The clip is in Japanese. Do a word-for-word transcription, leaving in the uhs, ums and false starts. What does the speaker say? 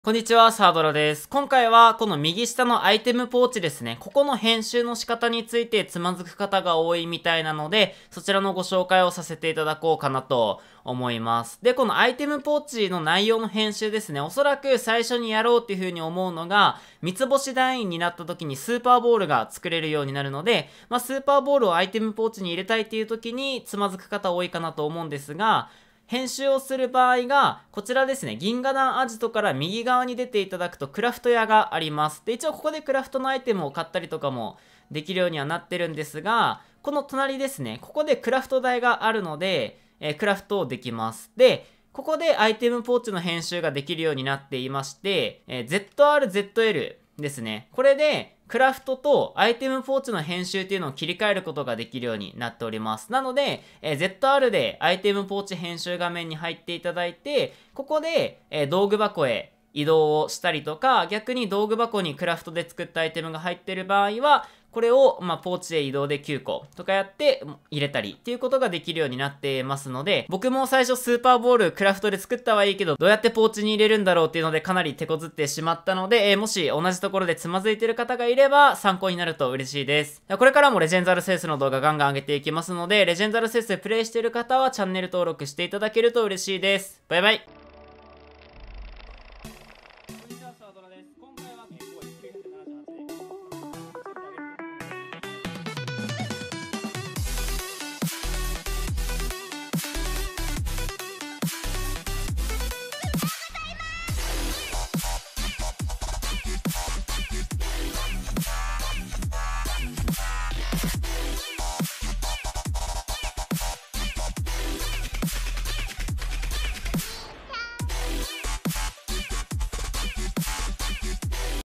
こんにちは、サードラです。今回はこの右下のアイテムポーチですね。ここの編集の仕方についてつまずく方が多いみたいなので、そちらのご紹介をさせていただこうかなと思います。で、このアイテムポーチの内容の編集ですね。おそらく最初にやろうっていう風に思うのが、三つ星団員になった時にスーパーボールが作れるようになるので、まあ、スーパーボールをアイテムポーチに入れたいっていう時につまずく方多いかなと思うんですが、編集をする場合が、こちらですね、銀河団アジトから右側に出ていただくとクラフト屋があります。で、一応ここでクラフトのアイテムを買ったりとかもできるようにはなってるんですが、この隣ですね、ここでクラフト台があるので、えークラフトをできます。で、ここでアイテムポーチの編集ができるようになっていまして、えー ゼットアールゼットエル ですね。これで、クラフトとアイテムポーチの編集っていうのを切り替えることができるようになっております。なので、えー ゼットアール でアイテムポーチ編集画面に入っていただいて、ここで、えー道具箱へ移動をしたりとか、逆に道具箱にクラフトで作ったアイテムが入っている場合は、これを、まあ、ポーチへ移動できゅうことかやって入れたりっていうことができるようになってますので、僕も最初スーパーボールクラフトで作ったはいいけど、どうやってポーチに入れるんだろうっていうのでかなり手こずってしまったので、えーもし同じところでつまずいてる方がいれば参考になると嬉しいです。これからもレジェンドアルセウスの動画ガンガン上げていきますので、レジェンドアルセウスでプレイしている方はチャンネル登録していただけると嬉しいです。バイバイ。こんにちは、サードラです。今回は、えー、きゅうひゃくななじゅうはちで